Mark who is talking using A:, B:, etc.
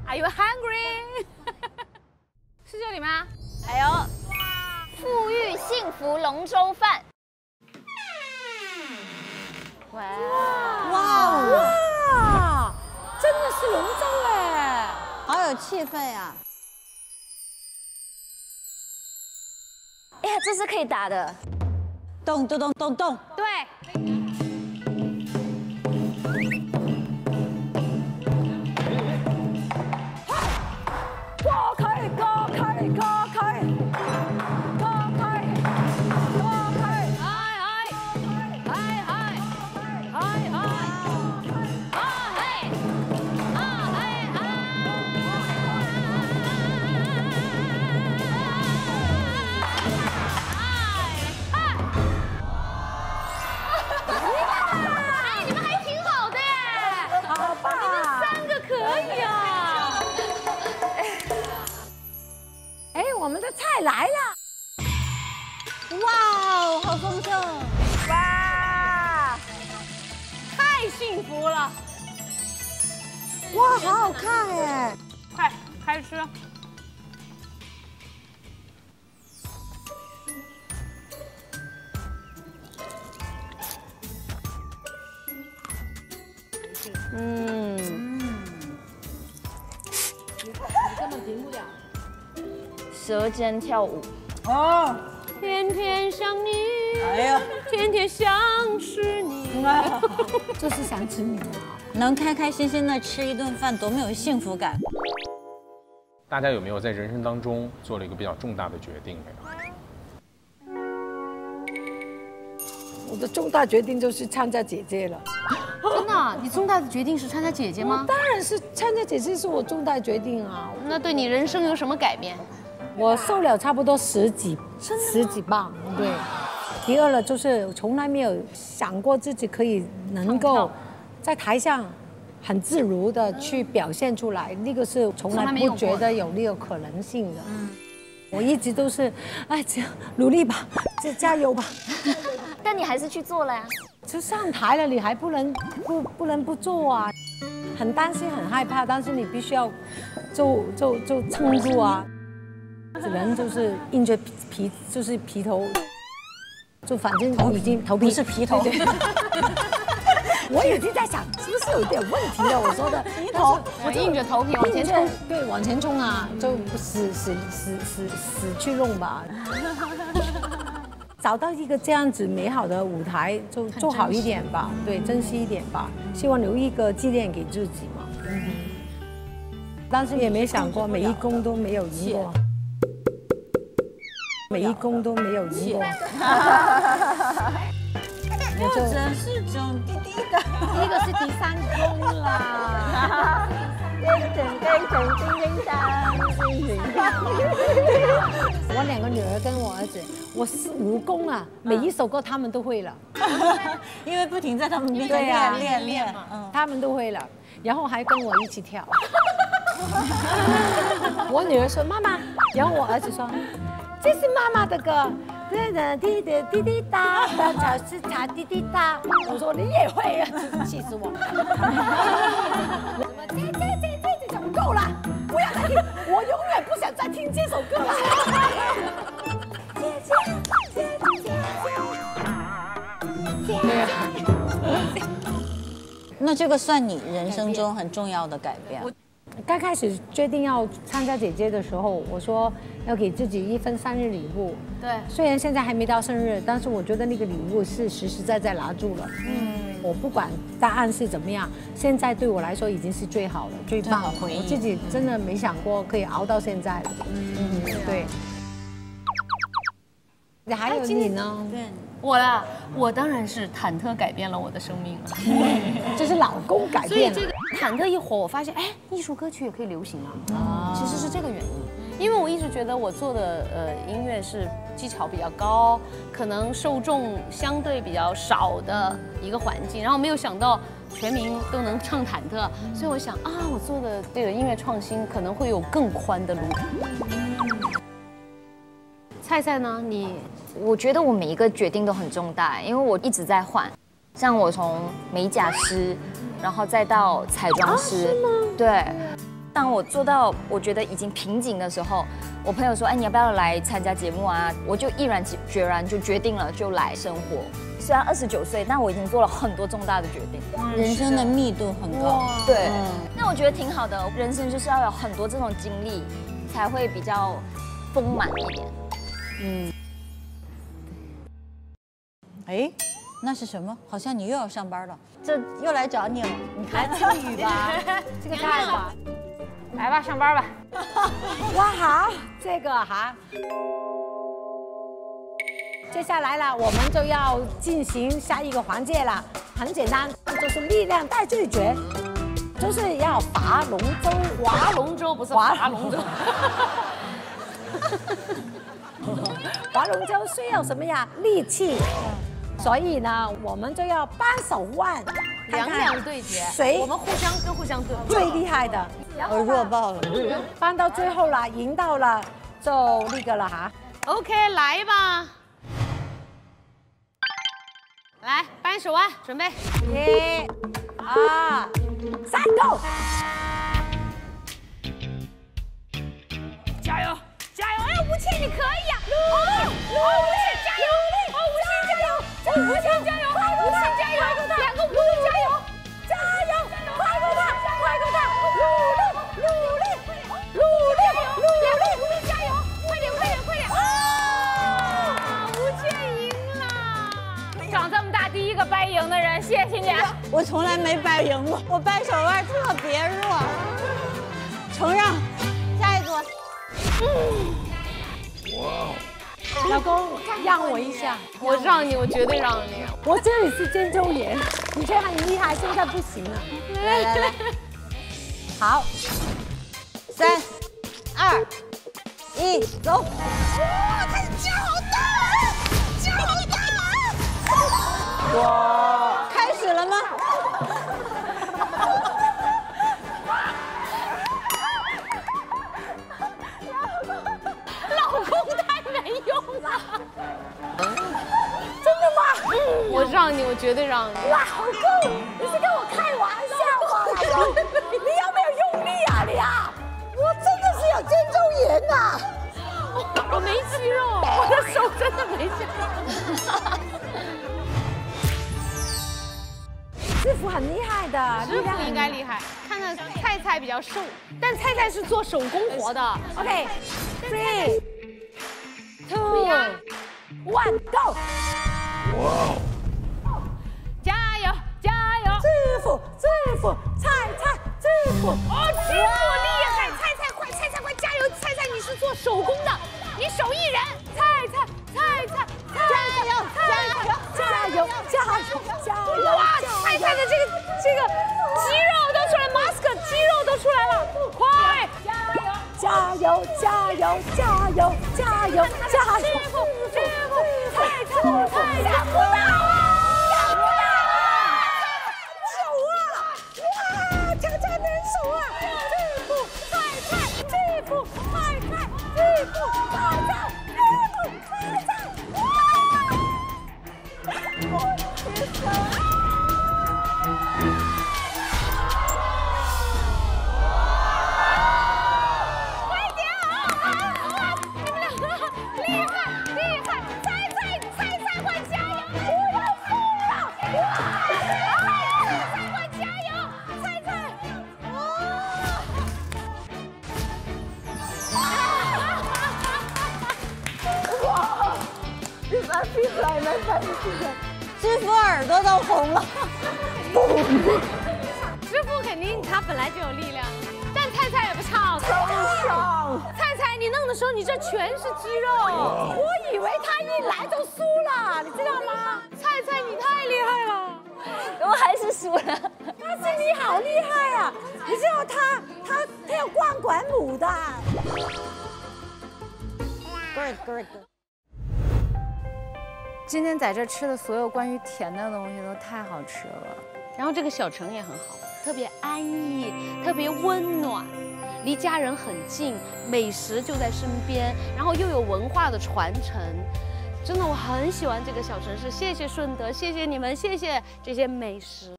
A: Are you hungry？ 是这里吗？
B: 还有富裕幸福龙舟饭。哇！
A: 真的是龙舟哎，
C: 好有气氛呀！
B: 哎呀，这是可以打的。
C: 动动动动动。
A: 对。
D: 我们的菜来了！
C: 哇，好丰盛！
A: 哇，太幸福了！
D: 哇，好好看哎！
A: 快开始吃！
D: 你根本停不了。
B: 舌尖跳舞
C: 哦，
A: 天天想你，
C: 哎呀，
A: 天天想吃你，
D: 就是想吃你啊！
C: 能开开心心的吃一顿饭，多么有幸福感！
E: 大家有没有在人生当中做了一个比较重大的决定？
D: 我的重大决定就是参加姐姐了。
A: 真的？你重大的决定是参加姐姐吗？
D: 当然是参加姐姐是我重大决定啊！
A: 那对你人生有什么改变？
D: 我瘦了差不多十几磅，对。第二了，就是从来没有想过自己可以能够在台上很自如的去表现出来，那个是从来不觉得有那个可能性的。我一直都是，哎，这样努力吧，加油吧。
B: 但你还是去做了呀？
D: 就上台了，你还不能不做啊？很担心，很害怕，但是你必须要就撑住啊。 人就是硬着皮，就是皮头，就反正已经头皮
C: 是皮头。
D: 我已经在想是不是有点问题了。我说的皮头，
A: 我硬着头皮往前冲，
D: 对，往前冲啊，就死去弄吧。找到一个这样子美好的舞台，就做好一点吧，对，珍惜一点吧。希望留一个纪念给自己嘛。但是也没想过每一公都没有赢过。 每一公都没有赢过，
C: 或者是种滴滴的，
D: 第一个是第3公啦。我2个女儿跟我儿子，我4、5公啊，每一首歌他们都会了，
C: 因为不停在他们面前练，
D: 他们都会了，然后还跟我一起跳。我女儿说妈妈，然后我儿子说。 这是妈妈的歌，滴滴滴滴答，小吃茶滴滴答。我说你也会啊，气死我！这怎么够了？不要再听，我永远不想再听这首歌了。
C: 那这个算你人生中很重要的改变。
D: 刚开始决定要参加姐姐的时候，我说要给自己一份生日礼物。
A: 对，
D: 虽然现在还没到生日，但是我觉得那个礼物是实实在在拿住了。我不管答案是怎么样，现在对我来说已经是最好了、最棒的回忆。我自己真的没想过可以熬到现在了。对。还有你呢？
C: 对，
A: 我啦，我当然是忐忑改变了我的生命了。
D: 就是老公改变了。
A: 所以这个忐忑一火，我发现，哎，艺术歌曲也可以流行啊。其实是这个原因，因为我一直觉得我做的音乐是技巧比较高，可能受众相对比较少的一个环境，然后没有想到全民都能唱忐忑，所以我想啊，我做的这个音乐创新可能会有更宽的路。菜菜呢？
B: 我觉得我每一个决定都很重大，因为我一直在换，像我从美甲师，然后再到彩妆师，对， 当我做到我觉得已经瓶颈的时候，我朋友说，哎，你要不要来参加节目啊？我就毅然决然就决定了，就来生活。虽然29岁，但我已经做了很多重大的决定，
C: 人生的密度很高。
B: 对，那我觉得挺好的。人生就是要有很多这种经历，才会比较丰满一点。
C: 哎，那是什么？好像你又要上班了，这又来找你了。你看
D: 这个雨吧，这个太吧，
A: 来吧，上班吧。
D: 哇好，这个哈。接下来了，我们就要进行下一个环节了，很简单，就是力量大对决，就是要划龙舟。
A: 划龙舟不是划龙舟。
D: 划龙舟需要什么呀？力气。所以呢，我们就要扳手腕，
A: 两两对决，
D: 谁
A: 我们互相对，
D: 最厉害的？
C: 我弱爆了。
D: 扳到最后了，赢到了就那个了哈。
A: OK， 来吧，来扳手腕，准备
D: 1、2、3，Go！
A: 加油，加油！哎，吴倩，你可以呀！吴倩加油！吴倩加油！吴倩加油！吴倩加油！两个吴倩加油！
D: 加油！快过他！快过他！努力！
A: 两个吴倩加油！快点！啊！吴倩赢了！长这么大第一个掰赢的人，谢谢你。
C: 我从来没掰赢过，我掰手腕特别弱。承让，下一组。
D: 老公，让我一下，
A: 我让你，我绝对让你。
D: 我这里是肩周炎，以前很厉害，现在不行了。
C: 来，
D: 好
C: ，3、2、1，走！
D: 哇，他的脚好大，脚好大！
C: 哇，开始了吗？
A: 老公太没用了。
D: 真的吗？
A: 我让你，我绝对让你。
D: 哇，好够！你是跟我开玩笑吗，老公？你有没有用力啊你啊？我真的是有肩周炎呐！
A: 我没肌肉，我的手真的没肌肉。
D: 师傅很厉害的，
A: 师傅应该厉害。看看菜菜比较瘦，但菜菜是做手工活的。
D: OK， 3、2、1，Go！
E: 哇！
A: 加油，加油！
D: 师傅，菜，师傅！
A: 哦，师傅厉害！菜菜快，加油！菜菜你是做手工的，你手艺人。菜菜，加油！哇，菜菜的这个肌肉都出来 ，mask 肌肉都出来了，快！
D: 加油！师傅，菜想不到啊！手啊！哇，强人手啊！师傅，菜，
C: 师傅耳朵都红了。
A: 师傅肯定他本来就有力量，但菜菜也不差。菜菜，你弄的时候你这全是肌肉，
D: 我以为他一来就输了，你知道吗？
A: 菜菜你太厉害了。
B: 我还是输了。
D: 但是你好厉害啊！你知道他有钢管舞的。
C: Good。
B: 今天在这吃的所有关于甜的东西都太好吃了。
A: 然后这个小城也很好，特别安逸，特别温暖，离家人很近，美食就在身边，然后又有文化的传承。真的，我很喜欢这个小城市。谢谢顺德，谢谢你们，谢谢这些美食。